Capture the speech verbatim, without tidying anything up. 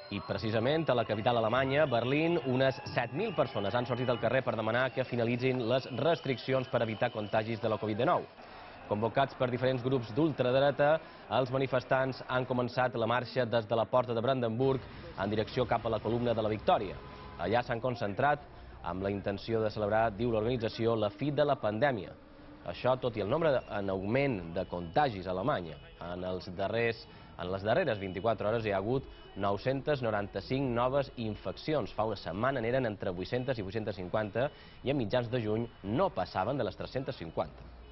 I precisament a la capital alemanya, Berlín, unes set mil persones han sortit al carrer per demanar que finalitzin les restriccions per evitar contagis de la Covid dinou. Convocats per diferents grups d'ultradreta, els manifestants han començat la marxa des de la porta de Brandenburg en direcció cap a la columna de la Victòria. Allà s'han concentrat amb la intenció de celebrar, diu l'organització, la fi de la pandèmia. Això tot i el nombre en augment de contagis a Alemanya. En els darrers En les darreres vint-i-quatre hores hi ha hagut nou-centes noranta-cinc noves infeccions. Fa una setmana n'eren entre vuit-centes i vuit-centes cinquanta i a mitjans de juny no passaven de les tres-centes cinquanta.